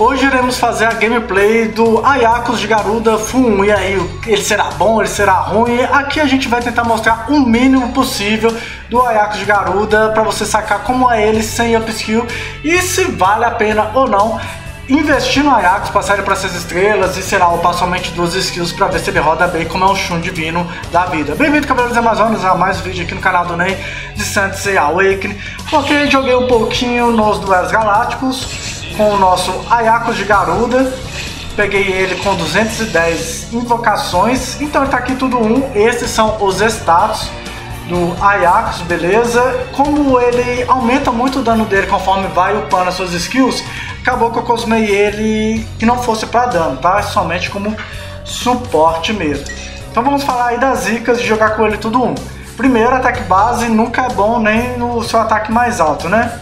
Hoje iremos fazer a gameplay do Ayakos de Garuda Full 1. E aí, ele será bom, ele será ruim? Aqui a gente vai tentar mostrar o mínimo possível do Ayakos de Garuda para você sacar como é ele sem up skill e se vale a pena ou não investir no Ayakos, passar ele para 6 estrelas e, sei lá, upar somente 2 skills para ver se ele roda bem como é um Shun divino da vida. Bem-vindo, Cavaleiros Amazonas, a mais um vídeo aqui no canal do Ney de Sensei Awakening. Ok, joguei um pouquinho nos duelos galácticos com o nosso Ayakos de Garuda. Peguei ele com 210 invocações, então ele tá aqui tudo 1. Esses são os status do Ayakos, beleza? Como ele aumenta muito o dano dele conforme vai upando as suas skills, acabou que eu cosmei ele que não fosse para dano, tá? Somente como suporte mesmo. Então vamos falar aí das dicas de jogar com ele tudo 1. Primeiro, ataque base nunca é bom nem no seu ataque mais alto, né?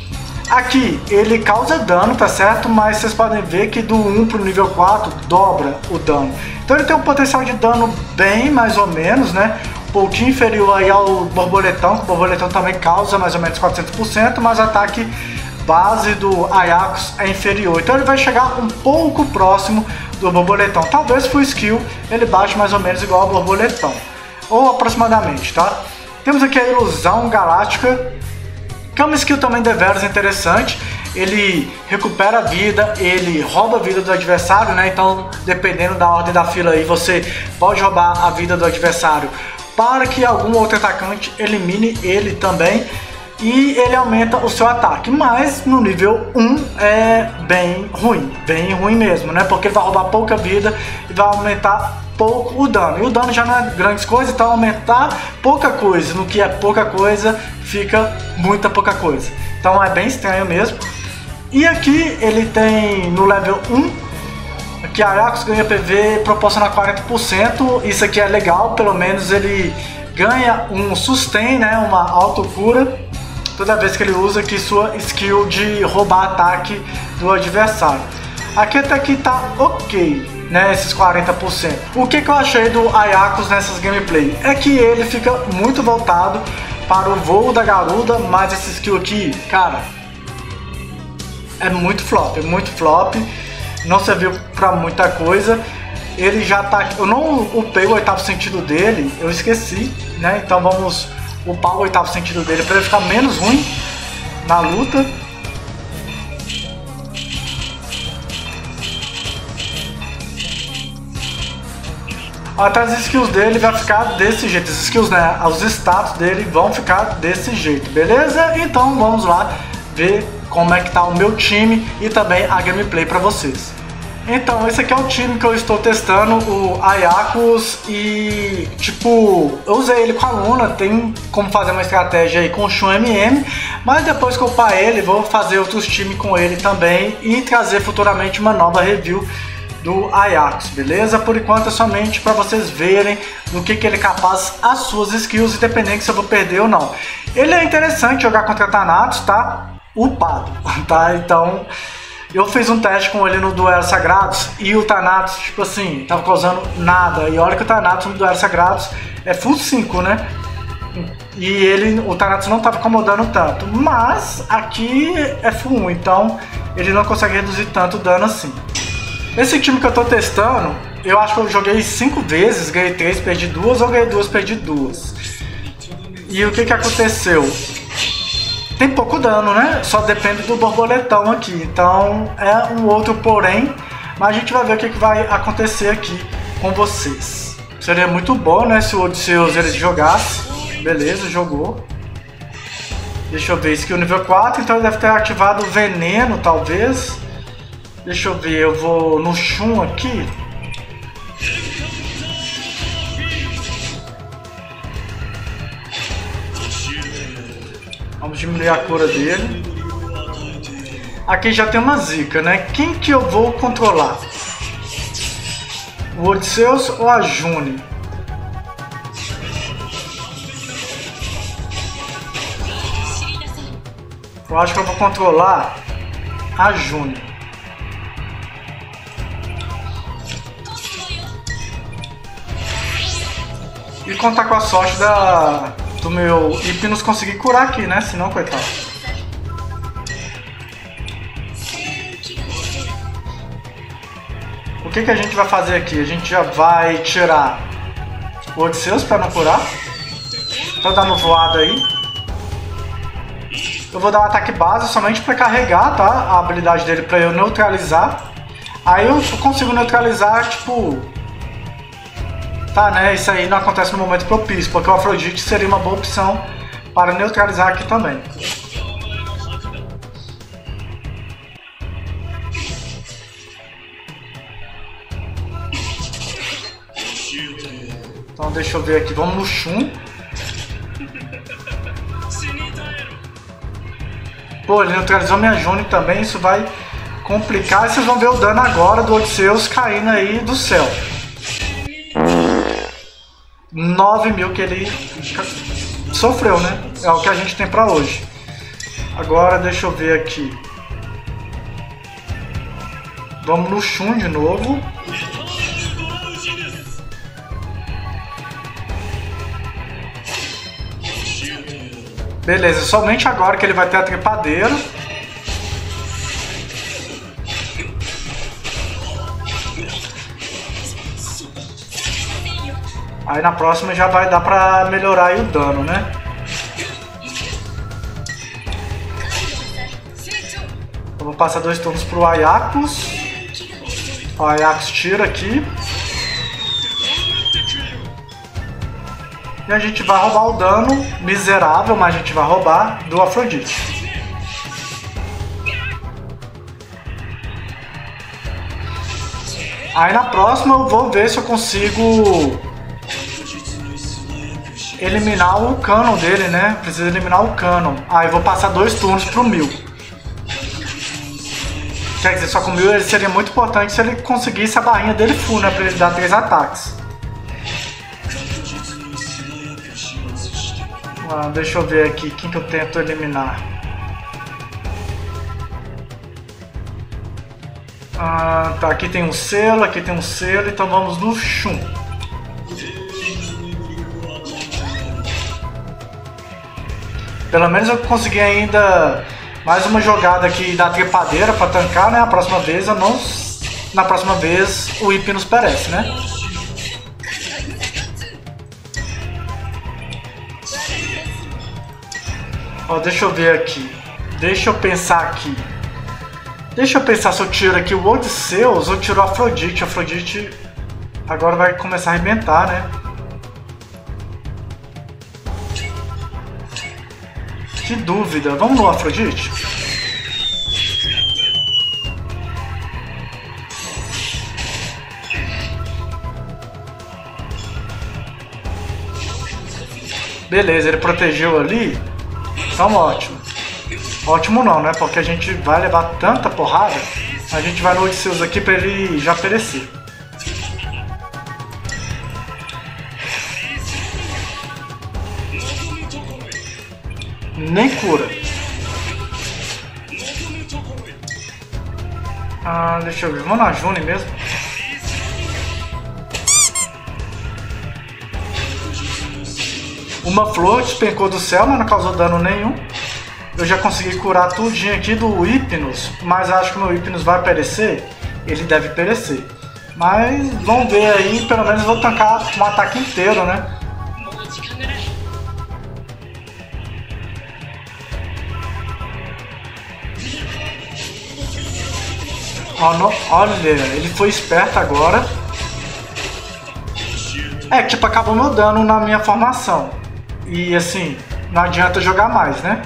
Aqui ele causa dano, tá certo? Mas vocês podem ver que do 1 pro nível 4 dobra o dano. Então ele tem um potencial de dano bem mais ou menos, né? Um pouquinho inferior aí ao borboletão, que o borboletão também causa mais ou menos 400%, mas o ataque base do Ayakos é inferior. Então ele vai chegar um pouco próximo do borboletão. Talvez full skill ele baixe mais ou menos igual ao borboletão, ou aproximadamente, tá? Temos aqui a ilusão galáctica, que é uma skill também deveras interessante. Ele recupera a vida, ele rouba a vida do adversário, né? Então, dependendo da ordem da fila aí, você pode roubar a vida do adversário para que algum outro atacante elimine ele também. E ele aumenta o seu ataque, mas no nível 1 é bem ruim mesmo, né? Porque ele vai roubar pouca vida e vai aumentar pouco o dano. E o dano já não é grandes coisas, então aumentar pouca coisa no que é pouca coisa fica muita pouca coisa. Então é bem estranho mesmo. E aqui ele tem no level 1 que Ayakos ganha PV proporciona 40%. Isso aqui é legal, pelo menos ele ganha um sustain, né? Uma autocura toda vez que ele usa aqui sua skill de roubar ataque do adversário. Aqui até que tá ok, né, esses 40%. O que eu achei do Ayakos nessas gameplay é que ele fica muito voltado para o voo da Garuda, mas esse skill aqui, cara, é muito flop, não serviu para muita coisa. Ele já tá, eu não upei o 8º sentido dele, eu esqueci, né? Então vamos upar o 8º sentido dele para ele ficar menos ruim na luta. Até as skills dele vai ficar desse jeito, as skills, né, os status dele vão ficar desse jeito, beleza? Então vamos lá ver como é que tá o meu time e também a gameplay para vocês. Então esse aqui é o time que eu estou testando, o Ayakos, e tipo, eu usei ele com a Luna, tem como fazer uma estratégia aí com o Shun MM, mas depois que eu upar ele, vou fazer outros times com ele também e trazer futuramente uma nova review do Ayakos, beleza? Por enquanto é somente para vocês verem do que ele é capaz, as suas skills, independente se eu vou perder ou não. Ele é interessante jogar contra Thanatos, tá? Upado, tá? Então eu fiz um teste com ele no Duelo Sagrados e o Thanatos, tipo assim, tava causando nada. E olha que o Thanatos no Duelo Sagrados é full 5, né? E o Thanatos não tava incomodando tanto. Mas aqui é full 1, então ele não consegue reduzir tanto o dano assim. Esse time que eu tô testando, eu acho que eu joguei 5 vezes, ganhei 3, perdi 2, ou ganhei 2, perdi 2. E o que aconteceu? Tem pouco dano, né? Só depende do borboletão aqui. Então é um outro porém. Mas a gente vai ver o que vai acontecer aqui com vocês. Seria muito bom, né? Se o Odisseus ele jogasse. Beleza, jogou. Deixa eu ver, skill nível 4. Então ele deve ter ativado o veneno, talvez. Deixa eu ver, eu vou no Shun aqui. Vamos diminuir a cura dele. Aqui já tem uma zica, né? Quem que eu vou controlar? O Odisseus ou a June? Eu acho que eu vou controlar a June. E contar com a sorte do meu Hypnos conseguir curar aqui, né? Senão, coitado. O que a gente vai fazer aqui? A gente já vai tirar o Odisseus para não curar. Então dá uma voada aí. Eu vou dar um ataque base somente para carregar, tá? A habilidade dele para eu neutralizar. Aí eu consigo neutralizar, tipo... Tá, né? Isso aí não acontece no momento propício, porque o Afrodite seria uma boa opção para neutralizar aqui também. Então deixa eu ver aqui, vamos no Shun. Pô, ele neutralizou minha June também, isso vai complicar. E vocês vão ver o dano agora do Odisseus caindo aí do céu. 9.000 que ele sofreu, né? É o que a gente tem pra hoje. Agora deixa eu ver aqui. Vamos no Shun de novo. Beleza, somente agora que ele vai ter a trepadeira. Aí na próxima já vai dar pra melhorar aí o dano, né? Eu vou passar 2 turnos pro Ayakos. O Ayakos tira aqui. E a gente vai roubar o dano miserável, mas a gente vai roubar do Afrodite. Aí na próxima eu vou ver se eu consigo eliminar o Canon dele, né? Precisa eliminar o Canon. Aí eu vou passar 2 turnos pro 1000. Quer dizer, só com 1000 ele seria muito importante se ele conseguisse a barrinha dele full, né? Pra ele dar 3 ataques. Deixa eu ver aqui quem que eu tento eliminar. Tá, aqui tem um selo, aqui tem um selo, então vamos no Shun. Pelo menos eu consegui ainda mais uma jogada aqui da trepadeira para tancar, né? A próxima vez eu não... Na próxima vez o Hypnos perece, né? Ó, deixa eu ver aqui. Deixa eu pensar aqui. Deixa eu pensar se eu tiro aqui o Odisseus ou tiro o Afrodite. O Afrodite agora vai começar a arrebentar, né? Que dúvida. Vamos no Afrodite? Beleza, ele protegeu ali. Então ótimo. Ótimo não, né? Porque a gente vai levar tanta porrada. A gente vai no Odisseus aqui pra ele já perecer. Nem cura. Deixa eu ver. Vamos na June mesmo. Uma flor despencou do céu, mas não causou dano nenhum. Eu já consegui curar tudinho aqui do Hypnos, mas acho que o meu Hypnos vai perecer. Ele deve perecer. Mas vamos ver aí, pelo menos vou tancar um ataque inteiro, né? Olha, ele foi esperto agora. É, tipo, acabou meu dano na minha formação. E assim, não adianta jogar mais, né?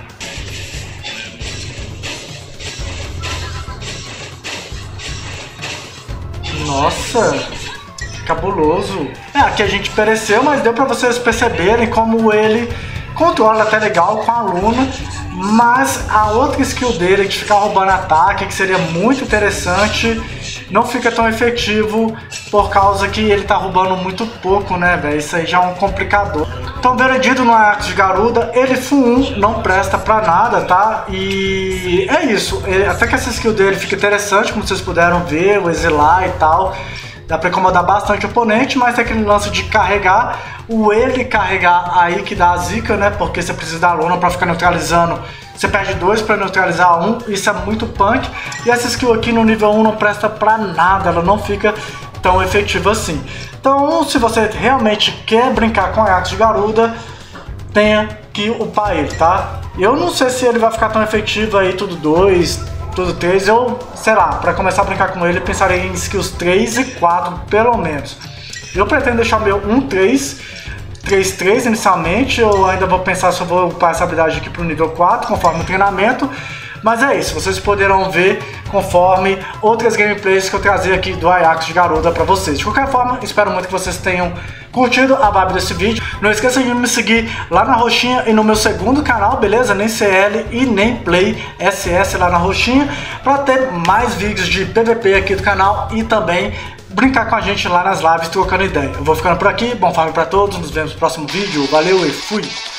Nossa, cabuloso. É, aqui a gente pereceu, mas deu pra vocês perceberem como ele controla até legal com a Luna. Mas a outra skill dele, de ficar roubando ataque, que seria muito interessante, não fica tão efetivo por causa que ele tá roubando muito pouco, né, velho? Isso aí já é um complicador. Então, veredito no Ayakos de Garuda, ele FU1 não presta pra nada, tá? E é isso. Até que essa skill dele fica interessante, como vocês puderam ver, o exilar e tal. Dá pra incomodar bastante o oponente, mas tem aquele lance de carregar. O ele carregar aí que dá a zica, né? Porque você precisa da Luna pra ficar neutralizando você perde 2 para neutralizar 1, isso é muito punk. E essa skill aqui no nível 1 não presta pra nada, ela não fica tão efetiva assim. Então, se você realmente quer brincar com Ayakos de Garuda, tenha que upar ele, tá? Eu não sei se ele vai ficar tão efetivo aí, tudo 2, tudo 3. Eu, sei lá, para começar a brincar com ele, pensarei em skills 3 e 4, pelo menos. Eu pretendo deixar o meu 3-3 inicialmente. Eu ainda vou pensar se eu vou upar essa habilidade aqui pro nível 4, conforme o treinamento. Mas é isso, vocês poderão ver conforme outras gameplays que eu trazer aqui do Ayakos de Garuda pra vocês. De qualquer forma, espero muito que vocês tenham curtido a vibe desse vídeo. Não esqueça de me seguir lá na roxinha e no meu segundo canal, beleza? Nem CL e nem Play SS lá na roxinha, pra ter mais vídeos de PVP aqui do canal e também brincar com a gente lá nas lives trocando ideia. Eu vou ficando por aqui, bom farm pra todos, nos vemos no próximo vídeo, valeu e fui!